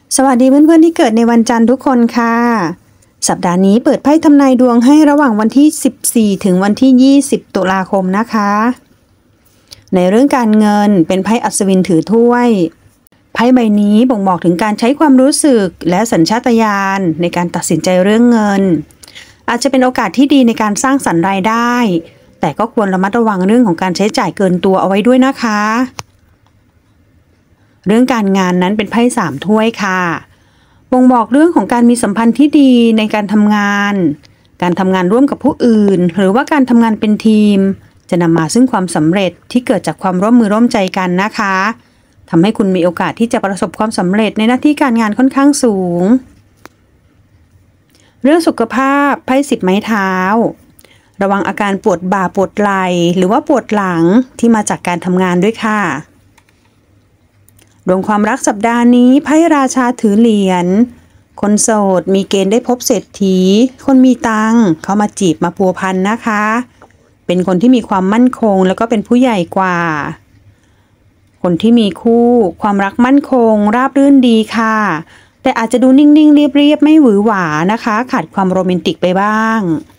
สวัสดีเพื่อนๆที่เกิดในวันจันทร์ทุกคนค่ะสัปดาห์นี้เปิดไพ่ทำนายดวงให้ระหว่างวันที่14ถึงวันที่20ตุลาคมนะคะในเรื่องการเงินเป็นไพ่อัศวินถือถ้วยไพ่ใบนี้บ่งบอกถึงการใช้ความรู้สึกและสัญชาตญาณในการตัดสินใจเรื่องเงินอาจจะเป็นโอกาสที่ดีในการสร้างสรรค์รายได้แต่ก็ควรระมัดระวังเรื่องของการใช้จ่ายเกินตัวเอาไว้ด้วยนะคะเรื่องการงานนั้นเป็นไพ่3ถ้วยค่ะบ่งบอกเรื่องของการมีสัมพันธ์ที่ดีในการทำงานร่วมกับผู้อื่นหรือว่าการทำงานเป็นทีมจะนำมาซึ่งความสำเร็จที่เกิดจากความร่วมมือร่วมใจกันนะคะทำให้คุณมีโอกาสที่จะประสบความสำเร็จในหน้าที่การงานค่อนข้างสูงเรื่องสุขภาพไพ่10ไม้เท้าระวังอาการปวดบ่าปวดไหล่หรือว่าปวดหลังที่มาจากการทำงานด้วยค่ะดวงความรักสัปดาห์นี้ไพ่ราชาถือเหรียญคนโสดมีเกณฑ์ได้พบเศรษฐีคนมีตังค์เข้ามาจีบมาพัวพันนะคะเป็นคนที่มีความมั่นคงแล้วก็เป็นผู้ใหญ่กว่าคนที่มีคู่ความรักมั่นคงราบรื่นดีค่ะแต่อาจจะดูนิ่งๆเรียบๆไม่หวือหวานะคะขาดความโรแมนติกไปบ้าง